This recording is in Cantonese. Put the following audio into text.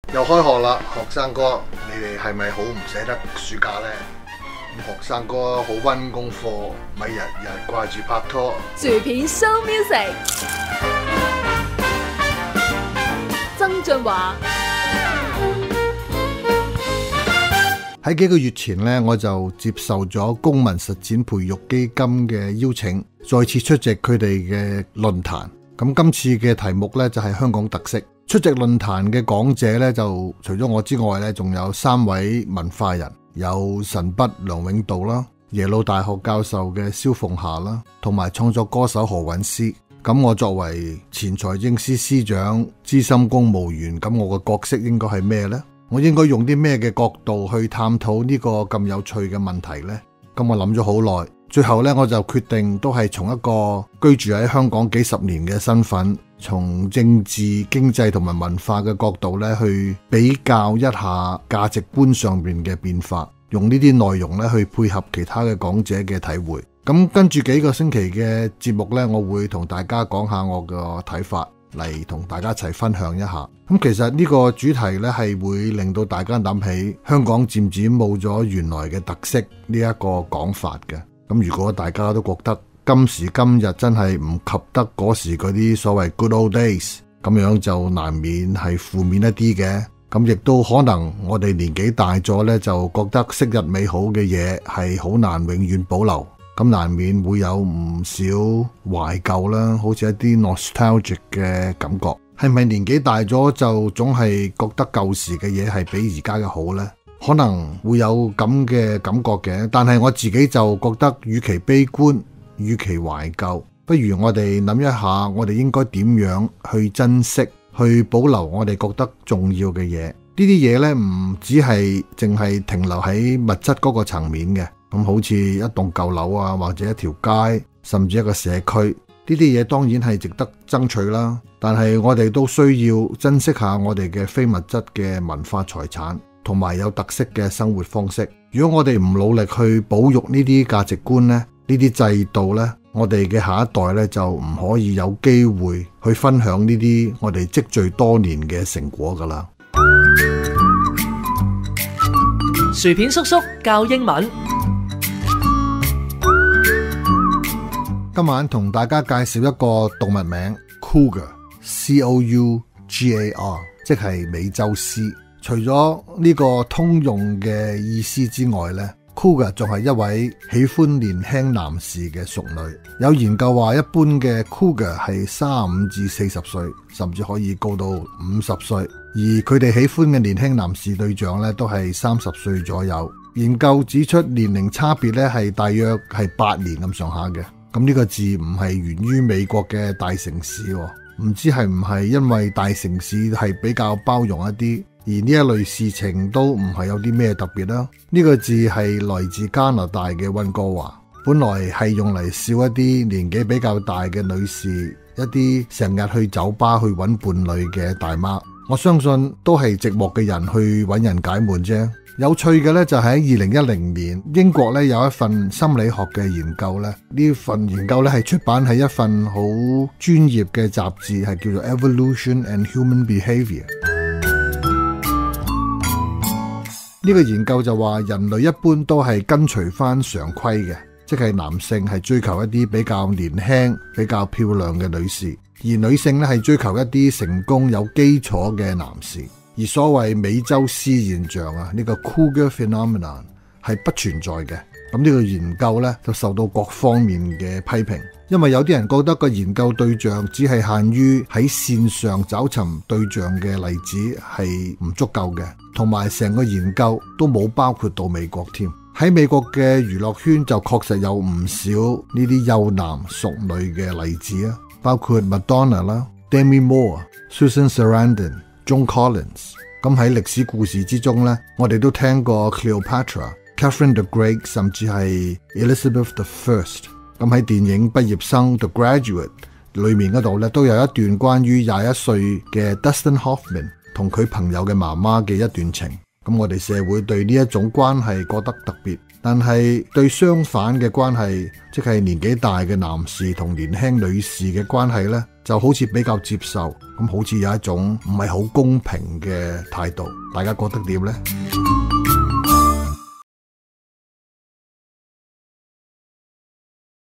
又開學啦，學生哥，你哋係咪好唔捨得暑假呢？學生哥好溫功課，咪日日掛住拍拖。 薯片 show music， 曾俊華。 喺幾個月前呢，我就接受咗公民實踐培育基金嘅邀請，再次出席佢哋嘅論壇。咁今次嘅題目呢，就係香港特色。出席論壇嘅講者呢，就除咗我之外呢，仲有3位文化人，有神筆梁永道啦，耶魯大學教授嘅蕭鳳霞啦，同埋創作歌手何韻詩。咁我作為前財政司司長、資深公務員，咁我嘅角色應該係咩呢？我應該用啲咩嘅角度去探討呢個咁有趣嘅問題呢？咁我諗咗好耐，最後呢，我就決定都係從一個居住喺香港幾十年嘅身份，從政治、經濟同埋文化嘅角度呢，去比較一下價值觀上面嘅變化，用呢啲內容呢去配合其他嘅講者嘅體會。咁跟住幾個星期嘅節目呢，我會同大家講下我個睇法，嚟同大家一齊分享一下。咁其實呢個主題呢，係會令到大家諗起香港漸漸冇咗原來嘅特色呢一個講法嘅。咁如果大家都覺得今時今日真係唔及得嗰時嗰啲所謂 good old days， 咁樣就難免係負面一啲嘅。咁亦都可能我哋年紀大咗呢，就覺得昔日美好嘅嘢係好難永遠保留，咁難免會有唔少懷舊啦，好似一啲 nostalgic 嘅感覺。係咪年紀大咗就總係覺得舊時嘅嘢係比而家嘅好呢？可能會有咁嘅感覺嘅，但係我自己就覺得，與其悲觀，與其懷舊，不如我哋諗一下，我哋應該點樣去珍惜，去保留我哋覺得重要嘅嘢。呢啲嘢呢，唔只係淨係停留喺物質嗰個層面嘅，咁好似一棟舊樓啊，或者一條街，甚至一個社區，呢啲嘢當然係值得爭取啦。但係我哋都需要珍惜下我哋嘅非物質嘅文化財產，同埋有特色嘅生活方式。如果我哋唔努力去保育呢啲價值觀呢，呢啲制度呢，我哋嘅下一代呢，就唔可以有機會去分享呢啲我哋積聚多年嘅成果噶啦。 薯片叔叔教英文。 今晚同大家介紹一個動物名 Cougar， C-O-U-G-A-R， 即係美洲獅。除咗呢個通用嘅意思之外呢， Cougar 仲係一位喜歡年輕男士嘅淑女。有研究話，一般嘅 Cougar 係35至40歲，甚至可以高到50歲，而佢哋喜歡嘅年輕男士對象呢，都係30歲左右。研究指出，年齡差別呢係大約係8年咁上下嘅。咁呢個字唔係源於美國嘅大城市，唔知係唔係因為大城市係比較包容一啲，而呢一類事情都唔係有啲咩特別啦。呢個字係來自加拿大嘅溫哥華，本來係用嚟笑一啲年紀比較大嘅女士，一啲成日去酒吧去揾伴侶嘅大媽。我相信都係寂寞嘅人去揾人解悶啫。有趣嘅呢，就喺2010年，英國呢有一份心理學嘅研究呢，呢份研究呢係出版喺一份好專業嘅雜誌，係叫做 Evolution and Human Behavior。呢個研究就話，人類一般都係跟隨翻常規嘅，即係男性係追求一啲比較年輕、比較漂亮嘅女士，而女性呢係追求一啲成功有基礎嘅男士。而所謂美洲獅現象啊，呢個 Cougar phenomenon 係不存在嘅。咁呢個研究呢，就受到各方面嘅批評，因為有啲人覺得個研究對象只係限於喺線上找尋對象嘅例子係唔足夠嘅，同埋成個研究都冇包括到美國添。喺美國嘅娛樂圈就確實有唔少呢啲幼男淑女嘅例子啊，包括 Madonna 啦、Demi Moore、Susan Sarandon、Joan Collins。咁喺歷史故事之中呢，我哋都聽過 Cleopatra、Catherine the Great， 甚至係 Elizabeth the First。咁喺電影畢業生 The Graduate 裏面嗰度呢，都有一段關於21歲嘅 Dustin Hoffman 同佢朋友嘅媽媽嘅一段情。 咁我哋社會對呢一種關係覺得特別，但係對相反嘅關係，即係年紀大嘅男士同年輕女士嘅關係呢，就好似比較接受，咁好似有一種唔係好公平嘅態度，大家覺得點呢？